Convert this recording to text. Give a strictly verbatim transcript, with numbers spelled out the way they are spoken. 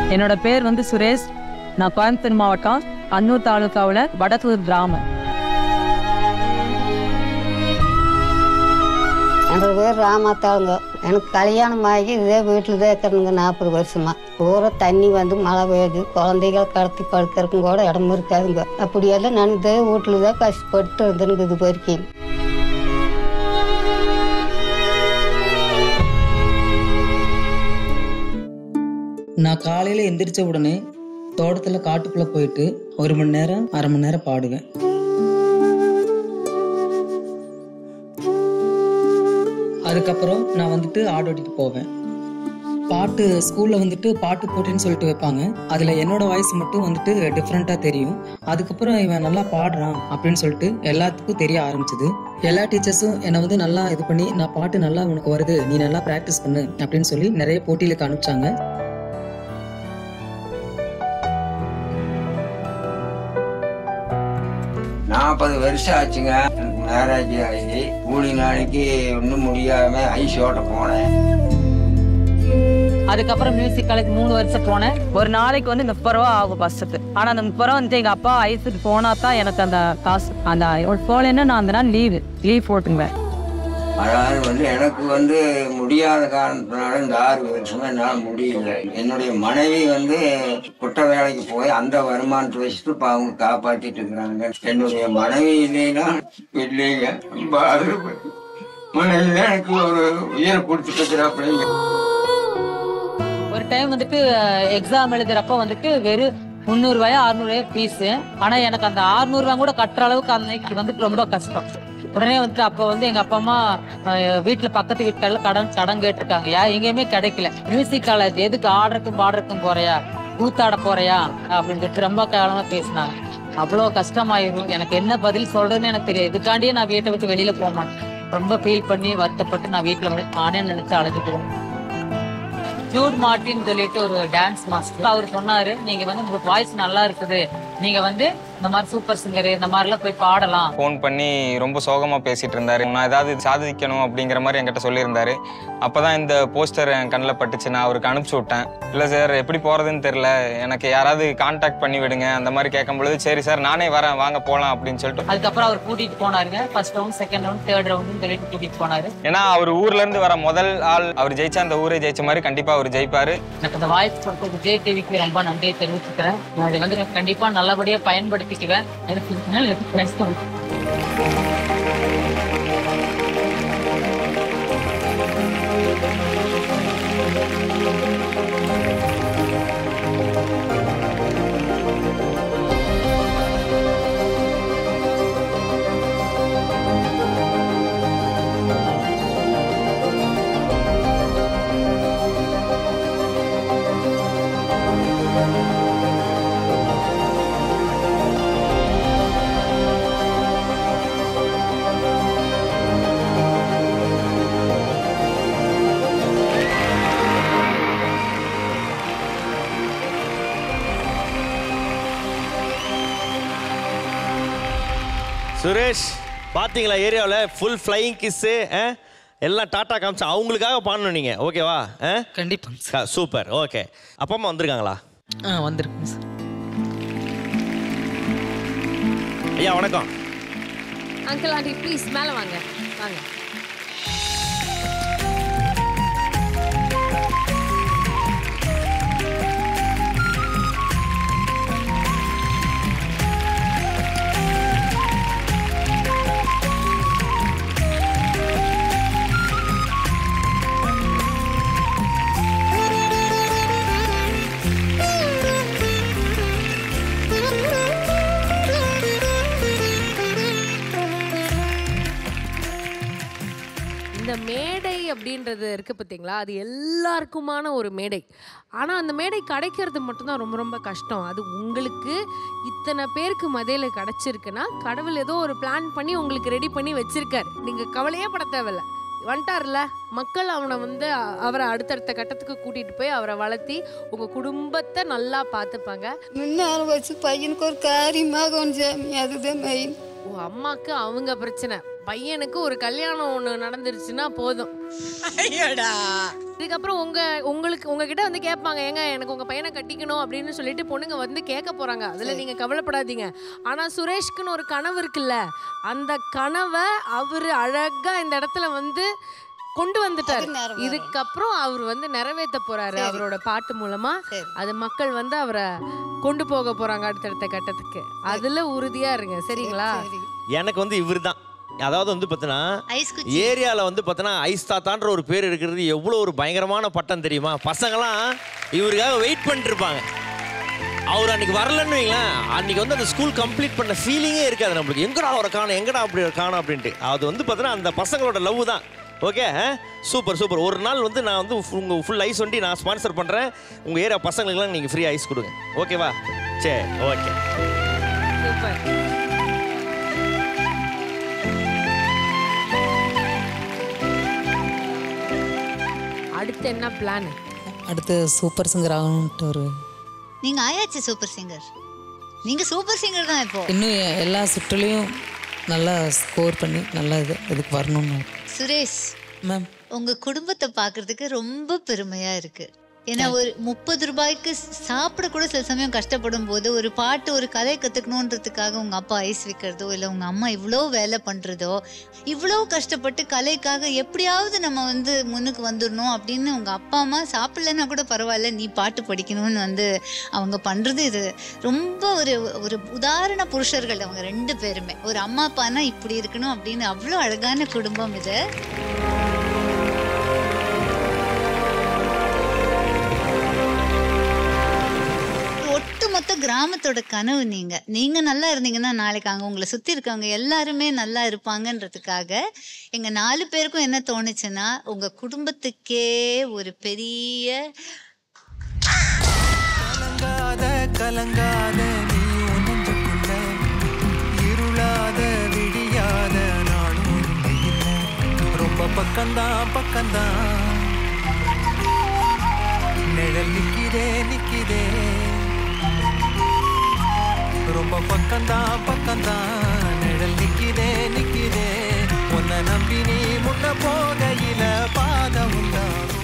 என்னோட பேர் வந்து சுரேஷ். நான் கோயம்புத்தூர் மாவட்டம் அன்னூர் தாலுக்காவில் வடத்தூர் கிராமம். என்னோட பேர் ராமாத்தாளுங்க. எனக்கு கல்யாணம் ஆகி இதே வீட்டில் தான் இருக்கிறனுங்க நாற்பது வருஷமா. பூரா தண்ணி வந்து மழை பெய்யுது, குழந்தைகள் கடத்தி படுக்கிறதுக்கும் கூட இடம் இருக்காதுங்க. அப்படியெல்லாம் நான் இதே வீட்டில் தான் கஷ்டப்பட்டு இருந்தேனுங்க இது வரைக்கும். நான் காலையில் எந்திரிச்ச உடனே தோட்டத்தில் காட்டுக்குள்ளே போயிட்டு ஒரு மணி நேரம் அரை மணி நேரம் பாடுவேன். அதுக்கப்புறம் நான் வந்துட்டு ஆடு ஓட்டிட்டு போவேன். பாட்டு ஸ்கூலில் வந்துட்டு பாட்டு போட்டின்னு சொல்லிட்டு வைப்பாங்க. அதில் என்னோட வாய்ஸ் மட்டும் வந்துட்டு டிஃப்ரெண்ட்டாக தெரியும். அதுக்கப்புறம் இவன் நல்லா பாடுறான் அப்படின்னு சொல்லிட்டு எல்லாத்துக்கும் தெரிய ஆரம்பிச்சது. எல்லா டீச்சர்ஸும் என்னை வந்து நல்லா இது பண்ணி நான் பாட்டு நல்லா உனக்கு வருது, நீ நல்லா ப்ராக்டிஸ் பண்ணு அப்படின்னு சொல்லி நிறைய போட்டிகளுக்கு அனுப்பிச்சாங்க. நாற்பது வருஷம் ஆச்சுங்க எனக்கு மேரேஜ் ஆகி. கூலி நாளைக்கு ஒன்றும் முடியாம ஐஸ் ஓட்ட போனேன். அதுக்கப்புறம் மியூசிக் காலேஜ் மூணு வருஷம் போனேன். ஒரு நாளைக்கு வந்து முப்பது ரூபா ஆகும் பஸ்ஸுக்கு. ஆனால் அந்த முப்பது ரூபா வந்து எங்கள் அப்பா ஐஸுக்கு போனா தான் எனக்கு அந்த காசு. அந்த போலேன்னா நான் அந்த நாள் லீவு லீவ் போட்டுங்குவேன். அதாவது வந்து எனக்கு வந்து முடியாத காரணத்தினால இந்த ஆறு வருஷமா என்னால் முடியல. என்னுடைய மனைவி வந்து குட்ட வேலைக்கு போய் அந்த வருமானத்தை வச்சுட்டு இப்போ அவங்க காப்பாற்றிட்டு இருக்கிறாங்க. என்னுடைய மனைவி இல்லைன்னா இல்லைங்க. ரொம்ப அருமை மனைவி தான் எனக்கு ஒரு உயிரை கொடுத்துட்டு இருக்கிறாப்பிள்ளைங்க. ஒரு டைம் வந்துட்டு எக்ஸாம் எழுதுறப்ப வந்துட்டு வெறும் முந்நூறு ரூபாயா அறுநூறு ரூபாய் ஃபீஸு. ஆனால் எனக்கு அந்த அறுநூறு ரூபாய் கூட கட்டுற அளவுக்கு அன்னைக்கு வந்துட்டு ரொம்ப கஷ்டம். உடனே வந்துட்டு அப்போ வந்து எங்க அப்பா அம்மா வீட்டுல பக்கத்து வீட்டுல கடன் கடன் கேட்டிருக்காங்க. யா எங்கேயுமே கிடைக்கல. மியூசிக் காலேஜ் எதுக்கு ஆடுறதுக்கும் பாடுறதுக்கும் போறியா, கூத்தாட போறியா அப்படின்னு சொல்லிட்டு ரொம்ப காலமா பேசினாங்க. அவ்வளோ கஷ்டமாயிரும். எனக்கு என்ன பதில் சொல்றதுன்னு எனக்கு தெரியாது. இதுக்காண்டியே நான் வீட்டை விட்டு வெளியில போக மாட்டேன். ரொம்ப ஃபீல் பண்ணி வருத்தப்பட்டு நான் வீட்டுல வந்து நானே நினைச்சு அழைச்சு போவேன். ஜூட் மார்ட்டின்னு சொல்லிட்டு ஒரு டான்ஸ் மாஸ்டர், அவர் சொன்னாரு, நீங்க வந்து உங்களுக்கு வாய்ஸ் நல்லா இருக்குது, நீங்க வந்து இந்த மாதிரி சூப்பர் சிங்கர் இந்த மாதிரிலாம் போய் பாடலாம். ஃபோன் பண்ணி ரொம்ப சோகமாக பேசிட்டு இருந்தாரு. நான் ஏதாவது சாதிக்கணும் அப்படிங்கிற மாதிரி என்கிட்ட சொல்லியிருந்தாரு. அப்போதான் இந்த போஸ்டர் என் கண்ணில் பட்டுச்சு. நான் அவருக்கு அனுப்பிச்சி விட்டேன். இல்லை சார் எப்படி போகிறதுன்னு தெரில, எனக்கு யாராவது கான்டாக்ட் பண்ணி விடுங்க அந்த மாதிரி கேட்கும் பொழுது சரி சார் நானே வரேன் வாங்க போகலாம் அப்படின்னு சொல்லிட்டு அதுக்கப்புறம் அவர் கூட்டிட்டு போனாருங்க. First round, second round, third round சொல்லிட்டு கூட்டிட்டு போனாரு. ஏன்னா அவர் ஊர்ல இருந்து வர முதல் ஆள். அவர் ஜெயிச்சா அந்த ஊரே ஜெயிச்ச மாதிரி கண்டிப்பா அவர் ஜெயிப்பாரு. எனக்கு இந்த வாய்ஸ் கொடுத்த விஜய் டிவிக்கு ரொம்ப நன்றியை தெரிவிச்சுக்கிறேன். அதை வந்து கண்டிப்பா நல்லபடியா பயன்படுத்திக்குவேன். எனக்கு சுரேஷ் பார்த்தீங்களா, ஏரியாவில் ஃபுல் ஃப்ளையிங் கிஸ்ஸு எல்லாம் டாட்டா காமிச்சா அவங்களுக்காக பாடணும் நீங்கள். ஓகேவா? கண்டிப்பாங்க. சூப்பர். ஓகே, அப்பா அம்மா வந்திருக்காங்களா? ஆ வந்திருக்குங்க சார். ஐயா வணக்கம். அங்கிள் ஆண்டி ப்ளீஸ் மேலே வாங்க வாங்க. இந்த மேடை அப்படின்றது இருக்கு பார்த்தீங்களா, அது எல்லாருக்குமான ஒரு மேடை. ஆனால் அந்த மேடை கிடைக்கிறது மட்டும்தான் ரொம்ப ரொம்ப கஷ்டம். அது உங்களுக்கு இத்தனை பேருக்கு மதையில் கிடச்சிருக்குன்னா கடவுள் ஏதோ ஒரு பிளான் பண்ணி உங்களுக்கு ரெடி பண்ணி வச்சிருக்காரு. நீங்கள் கவலையே பட தேவையில்ல. வந்துட்டார்ல, மக்கள் அவனை வந்து அவரை அடுத்தடுத்த கட்டத்துக்கு கூட்டிகிட்டு போய் அவரை வளர்த்தி உங்கள் குடும்பத்தை நல்லா பார்த்துப்பாங்க. முன்னாள் வச்சு பையனுக்கு ஒரு காரியமாக ஒன்று, அதுதான் மெயின். ஓ, அம்மாவுக்கு அவங்க பிரச்சனை, பையனுக்கு ஒரு கல்யாணம் ஒன்று நடந்துருச்சுன்னா போதும். ஐயோடா இதுக்கப்புறம் உங்க உங்களுக்கு உங்ககிட்ட வந்து கேட்பாங்க, ஏங்க எனக்கு உங்க பையனை கட்டிக்கணும் அப்படின்னு சொல்லிட்டு பொண்ணுங்க வந்து கேட்க போறாங்க. அதுல நீங்க கவலைப்படாதீங்க. ஆனா சுரேஷ்க்குன்னு ஒரு கனவு இருக்குல்ல, அந்த கனவை அவரு அழகா இந்த இடத்துல வந்து கொண்டு வந்துட்டாரு. இதுக்கப்புறம் அவர் வந்து நிறைவேற்ற போறாரு அவரோட பாட்டு மூலமா. அது மக்கள் வந்து அவரை கொண்டு போக போறாங்க அடுத்தடுத்த கட்டத்துக்கு. அதுல உறுதியா இருங்க, சரிங்களா? எனக்கு வந்து இவர் தான், அதாவது வந்து பார்த்தீங்கன்னா ஏரியாவில் வந்து பார்த்தீங்கன்னா ஐஸ் தாத்தான்ற ஒரு பேர் இருக்கிறது எவ்வளோ ஒரு பயங்கரமான பட்டம் தெரியுமா? பசங்களாம் இவருக்காக வெயிட் பண்ணிட்டு இருப்பாங்க. அவர் அன்னைக்கு வரலன்னு வைங்களேன், அன்னைக்கு வந்து அந்த ஸ்கூல் கம்ப்ளீட் பண்ண ஃபீலிங்கே இருக்காது நம்மளுக்கு. எங்கடா அவரை காணும், எங்கடா அப்படி காணும் அப்படின்ட்டு. அது வந்து பார்த்தீங்கன்னா அந்த பசங்களோட லவ் தான். Okay, super super. ஒரு நாள் வந்து நான் வந்து உங்கள் ஃபுல் ஐஸ் வண்டி நான் ஸ்பான்சர் பண்ணுறேன். உங்கள் ஏரியா பசங்களுக்குலாம் நீங்கள் ஃப்ரீ ஐஸ் கொடுங்க, ஓகேவா? சரி, ஓகே, சூப்பர். அடுத்து என்ன பிளான்? அடுத்து சூப்பர் சிங்கர் ஆகணும்ட்டு ஒரு நீங்க ஆயாச்சு சூப்பர் சிங்கர். நீங்க சூப்பர் சிங்கர் தான். இப்போ இன்னும் எல்லா சுற்றுலையும் நல்லா ஸ்கோர் பண்ணி நல்லா இது இதுக்கு வரணும்னு. சுரேஷ் மேம், உங்க குடும்பத்தை பார்க்கறதுக்கு ரொம்ப பெருமையா இருக்கு. ஏன்னா ஒரு முப்பது ரூபாய்க்கு சாப்பிட கூட சில சமயம் கஷ்டப்படும் போது ஒரு பாட்டு ஒரு கதை கத்துக்கணுன்றதுக்காக உங்க அப்பா ஐஸ் விற்கிறதோ இல்லை உங்க அம்மா இவ்வளோ வேலை பண்றதோ, இவ்வளோ கஷ்டப்பட்டு கலைக்காக எப்படியாவது நம்ம வந்து முன்னுக்கு வந்துடணும் அப்படின்னு உங்க அப்பா அம்மா சாப்பிடலன்னா கூட பரவாயில்ல நீ பாட்டு படிக்கணும்னு வந்து அவங்க பண்றது, இது ரொம்ப ஒரு ஒரு உதாரண புருஷர்கள் அவங்க ரெண்டு பேருமே. ஒரு அம்மா அப்பானா இப்படி இருக்கணும் அப்படின்னு அவ்வளோ அழகான குடும்பம் இது. ஒட்டுமொத்த கிராமத்தோட கனவு நீங்க நீங்க நல்லா இருந்தீங்கன்னா நாளைக்கு அங்க உங்களை சுத்தி இருக்கவங்க எல்லாருமே நல்லா இருப்பாங்கன்றதுக்காக எங்க நாலு பேருக்கும் என்ன தோணுச்சுன்னா, உங்க குடும்பத்துக்கே ஒரு பெரிய கலங்காத கலங்காத நீ ஒன்றுக்குள்ள இருளாத விடியாத நாளும் ரொம்ப பக்கம்தான் பக்கம்தான் நிழல் நிக்கிறே நிக்கிறே ரொம்ப பக்கம்தான் பக்கம்தான் நிழல் நிக்கிறே நிக்கிறே உன்னை நம்பி நீ முன்ன போகையில பாதம் உண்டாகும்.